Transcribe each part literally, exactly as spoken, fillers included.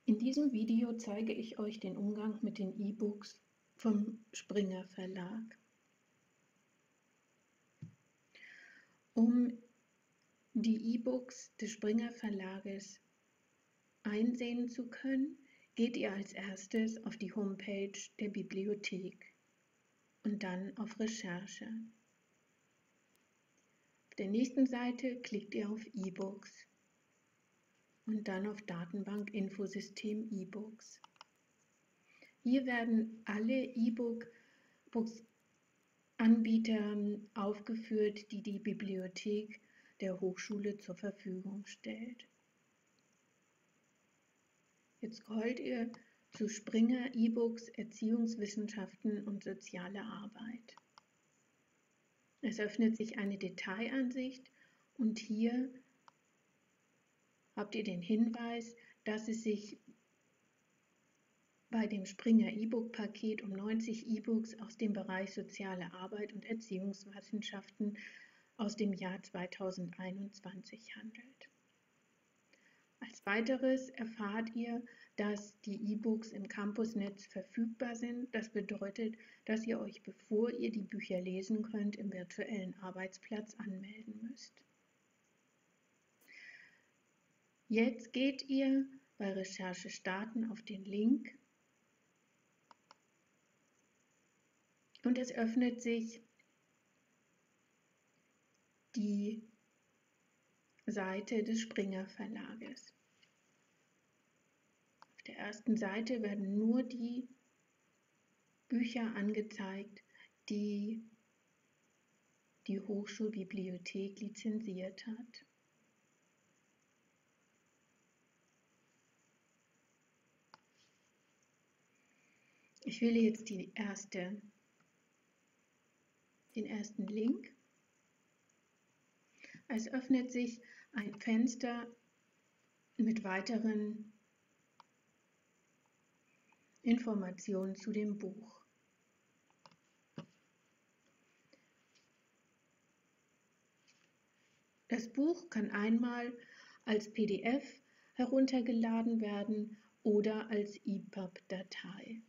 In diesem Video zeige ich euch den Umgang mit den E-Books vom Springer Verlag. Um die E-Books des Springer Verlages einsehen zu können, geht ihr als erstes auf die Homepage der Bibliothek und dann auf Recherche. Auf der nächsten Seite klickt ihr auf E-Books und dann auf Datenbank Infosystem E-Books. Hier werden alle E-Book-Anbieter aufgeführt, die die Bibliothek der Hochschule zur Verfügung stellt. Jetzt scrollt ihr zu Springer E-Books Erziehungswissenschaften und soziale Arbeit. Es öffnet sich eine Detailansicht und hier habt ihr den Hinweis, dass es sich bei dem Springer E-Book-Paket um neunzig E-Books aus dem Bereich soziale Arbeit und Erziehungswissenschaften aus dem Jahr zweitausendeinundzwanzig handelt. Als weiteres erfahrt ihr, dass die E-Books im Campusnetz verfügbar sind. Das bedeutet, dass ihr euch, bevor ihr die Bücher lesen könnt, im virtuellen Arbeitsplatz anmelden müsst. Jetzt geht ihr bei Recherche starten auf den Link und es öffnet sich die Seite des Springer Verlages. Auf der ersten Seite werden nur die Bücher angezeigt, die die Hochschulbibliothek lizenziert hat. Ich wähle jetzt die erste, den ersten Link. Es öffnet sich ein Fenster mit weiteren Informationen zu dem Buch. Das Buch kann einmal als P D F heruntergeladen werden oder als E P U B-Datei.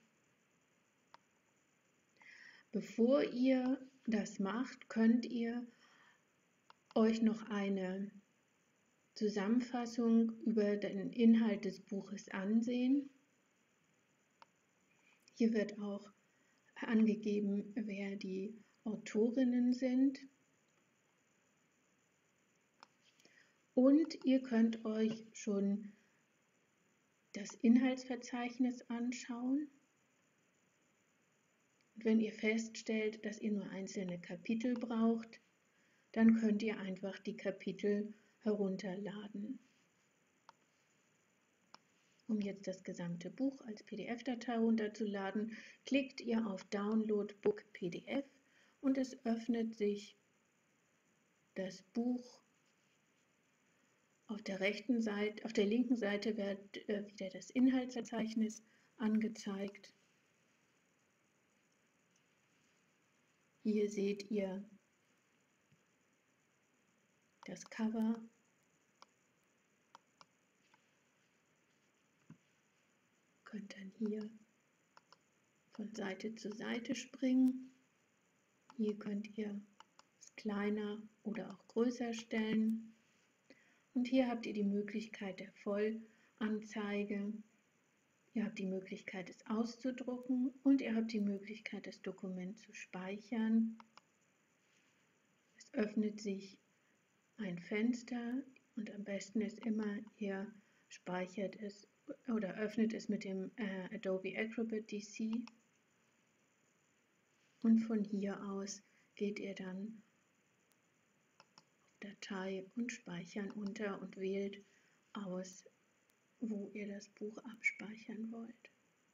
Bevor ihr das macht, könnt ihr euch noch eine Zusammenfassung über den Inhalt des Buches ansehen. Hier wird auch angegeben, wer die Autorinnen sind. Und ihr könnt euch schon das Inhaltsverzeichnis anschauen. Und wenn ihr feststellt, dass ihr nur einzelne Kapitel braucht, dann könnt ihr einfach die Kapitel herunterladen. Um jetzt das gesamte Buch als P D F-Datei herunterzuladen, klickt ihr auf Download Book P D F und es öffnet sich das Buch. Auf der rechten Seite, auf der linken Seite wird äh, wieder das Inhaltsverzeichnis angezeigt. Hier seht ihr das Cover. Könnt dann hier von Seite zu Seite springen. Hier könnt ihr es kleiner oder auch größer stellen. Und hier habt ihr die Möglichkeit der Vollanzeige. Ihr habt die Möglichkeit, es auszudrucken und ihr habt die Möglichkeit, das Dokument zu speichern. Es öffnet sich ein Fenster und am besten ist immer, ihr speichert es oder öffnet es mit dem äh, Adobe Acrobat D C und von hier aus geht ihr dann auf Datei und Speichern unter und wählt aus, wo ihr das Buch abspeichern wollt.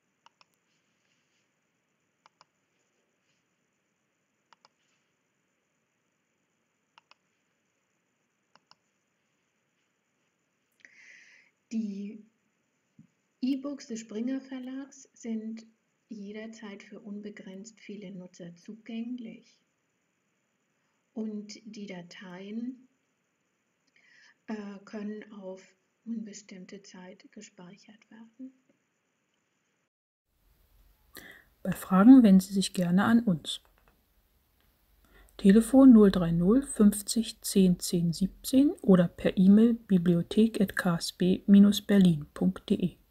Die E-Books des Springer Verlags sind jederzeit für unbegrenzt viele Nutzer zugänglich und die Dateien äh, können auf unbestimmte Zeit gespeichert werden. Bei Fragen wenden Sie sich gerne an uns. Telefon null drei null fünfzig zehn zehn siebzehn oder per E-Mail bibliothek at k s b Bindestrich berlin punkt de.